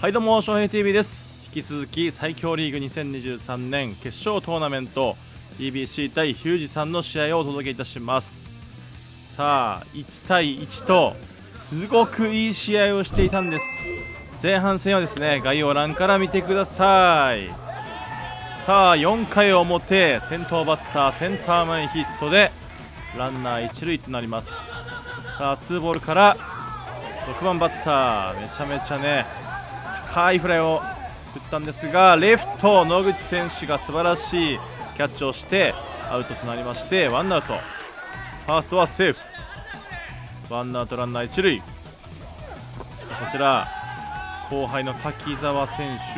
はいどうも、翔平 TV です。引き続き最強リーグ2023年決勝トーナメント EBC 対ヒュージさんの試合をお届けいたします。さあ1対1とすごくいい試合をしていたんです。前半戦はですね、概要欄から見てください。さあ4回表、先頭バッターセンター前ヒットでランナー1塁となります。さあ2ボールから6番バッター、めちゃめちゃね高いフライを振ったんですが、レフト野口選手が素晴らしいキャッチをしてアウトとなりまして、ワンアウト。ファーストはセーフ。ワンアウトランナー1塁。こちら後輩の滝沢選手、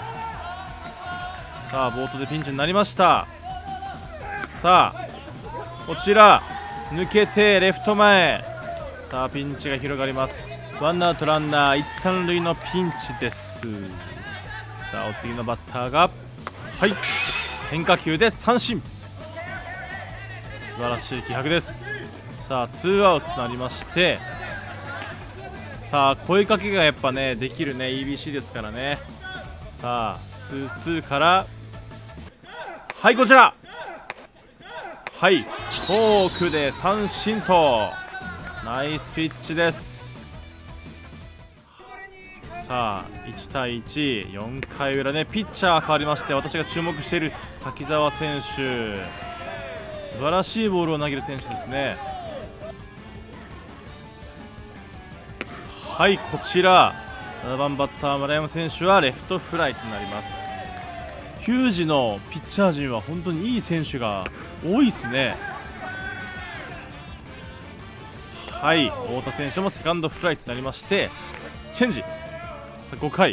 さあ冒頭でピンチになりました。さあこちら抜けてレフト前、さあピンチが広がります。ワンアウトランナー1、3塁のピンチです。さあお次のバッターが変化球で三振、素晴らしい気迫です。さあツーアウトとなりまして、さあ声かけがやっぱねできるね EBC ですからね。さあ 2-2 からこちらフォークで三振とナイスピッチです。さあ1対1、4回裏ね、ピッチャー変わりまして、私が注目している滝沢選手、素晴らしいボールを投げる選手ですね。こちら7番バッター村山選手はレフトフライとなります。ヒュージのピッチャー陣は本当にいい選手が多いですね。太田選手もセカンドフライとなりましてチェンジ。さあ5回、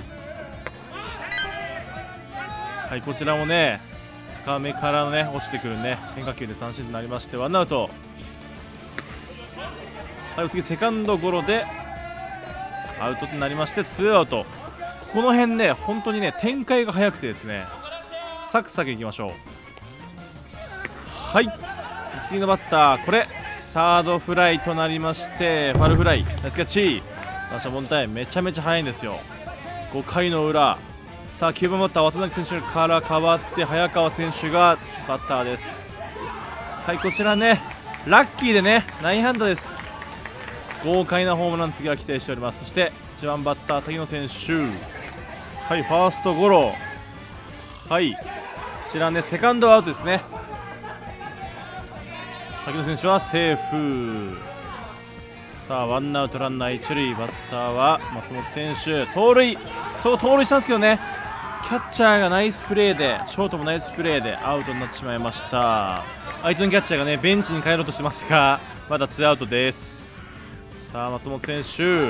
こちらもね高めからね落ちてくるね変化球で三振となりましてワンアウト。お次セカンドゴロでアウトとなりましてツーアウト。この辺ね本当にね展開が早くてですね、サクサクいきましょう。次のバッター、これサードフライとなりましてファウルフライ、ナイスキャッチ。打者凡退、めちゃめちゃ速いんですよ。5回の裏、さあ9番バッター渡辺選手から変わって早川選手がバッターです。こちらねラッキーでね内野安打です。豪快なホームラン次は期待しております。そして1番バッター滝野選手、ファーストゴロ。こちらねセカンドアウトですね。滝野選手はセーフ。さあワンアウトランナー1塁、バッターは松本選手、盗塁したんですけどね、キャッチャーがナイスプレーで、ショートもナイスプレーでアウトになってしまいました。相手のキャッチャーがねベンチに帰ろうとしてますがまだツーアウトです。さあ松本選手、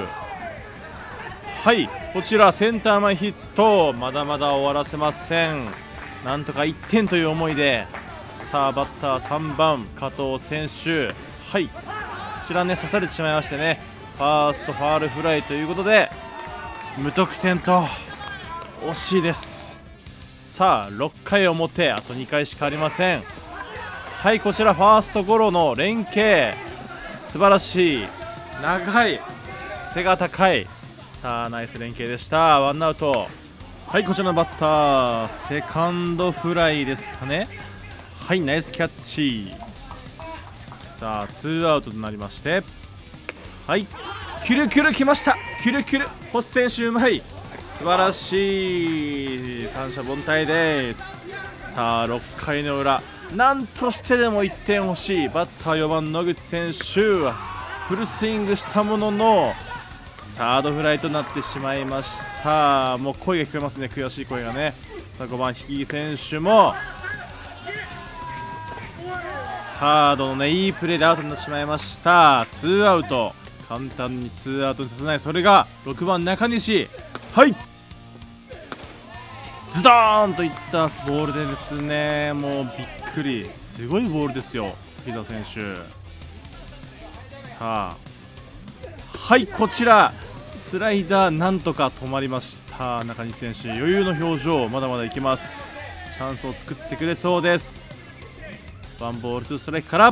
こちらセンター前ヒット、まだまだ終わらせません。なんとか1点という思いで、さあバッター3番加藤選手、こちらね刺されてしまいましてね、ファーストファウルフライということで無得点と惜しいです。さあ6回表、あと2回しかありません。こちらファーストゴロの連携、素晴らしい、長い、背が高い、さあナイス連携でした。ワンアウト。こちらのバッターセカンドフライですかね。ナイスキャッチ。さあツーアウトとなりまして、キュルキュル来ました。キュルキュル星選手うまい、素晴らしい、三者凡退です。さあ6回の裏、なんとしてでも1点欲しい。バッター4番野口選手、フルスイングしたもののサードフライとなってしまいました。もう声が聞こえますね、悔しい声がね。さあ5番引木選手もサードのねいいプレーでアウトになってしまいました。ツーアウト、簡単にツーアウトにさせない、それが6番中西、ズドーンといったボールでですね、もうびっくり、すごいボールですよピザ選手。さあこちらスライダーなんとか止まりました。中西選手余裕の表情、まだまだいきます。チャンスを作ってくれそうです。ワンボールツーストライクから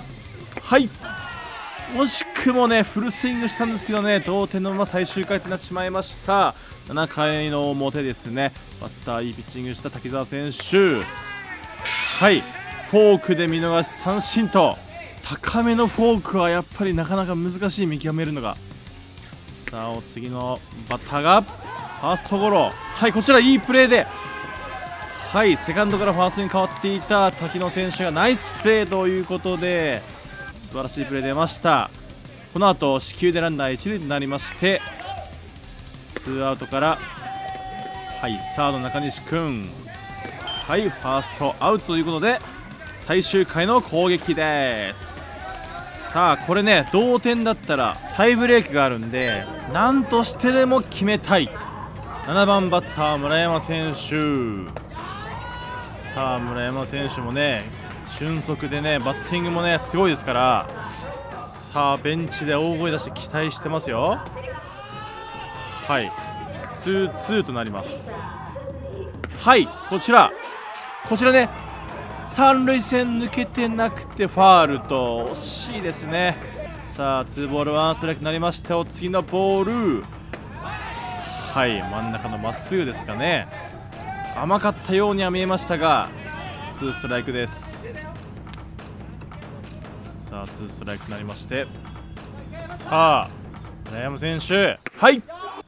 惜しくもねフルスイングしたんですけどね、同点のまま最終回となってしまいました。 7回の表ですね。バッターいいピッチングした滝沢選手、はい、フォークで見逃し三振と、高めのフォークはやっぱりなかなか難しい、見極めるのが。さあお次のバッターがファーストゴロ、はい、こちらいいプレーで、はい、セカンドからファーストに変わっていた滝野選手がナイスプレーということで、素晴らしいプレー出ました。この後四球でランナー一塁となりまして、ツーアウトから、はい、サード中西君、はい、ファーストアウトということで最終回の攻撃です。さあこれね、同点だったらタイブレークがあるんで、なんとしてでも決めたい。7番バッター村山選手、さあ村山選手もね俊足でね、バッティングもねすごいですから、さあベンチで大声出して期待してますよ。はい、2-2となります。はい、こちらね、三塁線抜けてなくてファールと惜しいですね。さあ2ボール1ストライクとなりまして、お次のボール、はい、真ん中のまっすぐですかね。甘かったようには見えましたが2ストライクです。さあ2ストライクとなりまして、さあ村山選手、はい、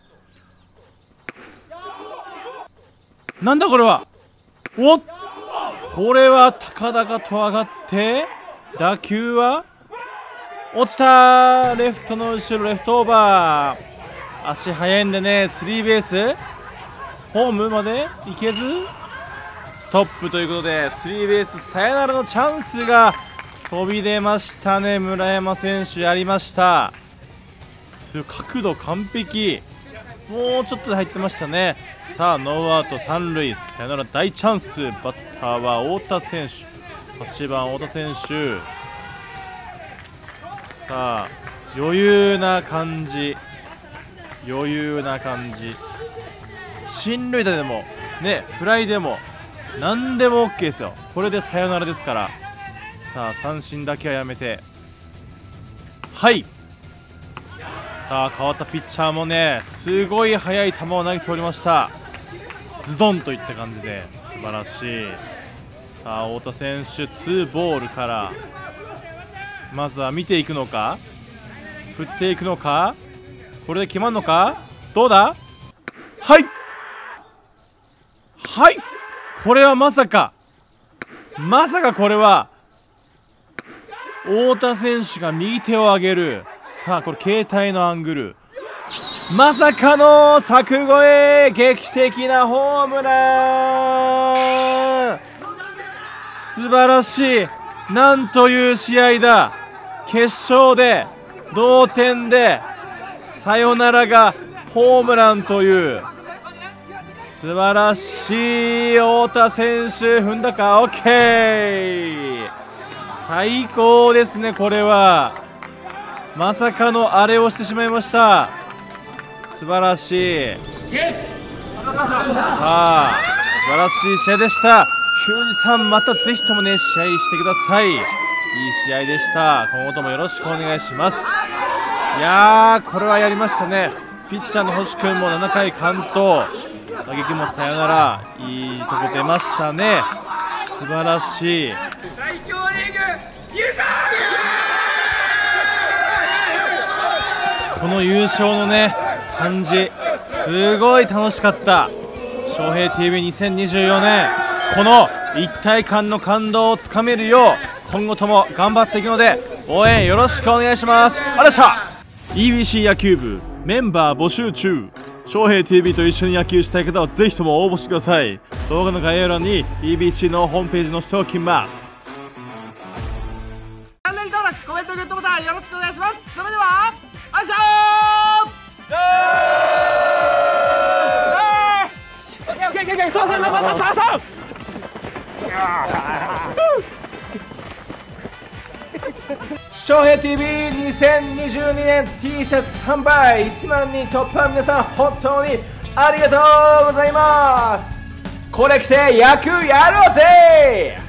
なんだこれは、おっ、これは高々と上がって打球は落ちた、レフトの後ろ、レフトオーバー、足速いんでね、スリーベース、ホームまで行けずストップということで、スリーベースサヨナラのチャンスが飛び出ましたね。村山選手やりました。角度完璧、もうちょっとで入ってましたね。さあノーアウト三塁、サヨナラ大チャンス。バッターは太田選手、8番太田選手、さあ余裕な感じ、進塁打でもね、フライでも何でも OK ですよ。これでサヨナラですから。さあ三振だけはやめて、はい、さあ変わったピッチャーもね、すごい速い球を投げておりました。ズドンといった感じで素晴らしい。さあ太田選手2ボールから、まずは見ていくのか振っていくのか、これで決まるのか、どうだ、はい、はい、これはまさかこれは太田選手が右手を上げる。さあこれ携帯のアングル、まさかの柵越え、劇的なホームラン、素晴らしい、なんという試合だ。決勝で同点でサヨナラがホームランという素晴らしい。太田選手踏んだか、 OK、 最高ですね。これはまさかのあれをしてしまいました。素晴らしい。さあ素晴らしい試合でした。ヒュージさん、またぜひともね試合してください。いい試合でした。今後ともよろしくお願いします。いやー、これはやりましたね。ピッチャーの星君も7回完投、打撃もサヨナラ、いいとこ出ましたね。素晴らしい。 最強リーグ優勝。 この優勝のね感じ、すごい楽しかった。翔平 TV2024 年、この一体感の感動をつかめるよう今後とも頑張っていくので応援よろしくお願いします。ありがとうございました。 EBC 野球部メンバー募集中。翔平 TV と一緒に野球したい方はぜひとも応募してください。動画の概要欄に EBC のホームページ載せておきます。 チャンネル登録、コメント、グッドボタンよろしくお願いします。それではあいしょー。そう翔平 TV2022 年 T シャツ販売1万人突破、皆さん本当にありがとうございます。これ着て野球やろうぜ。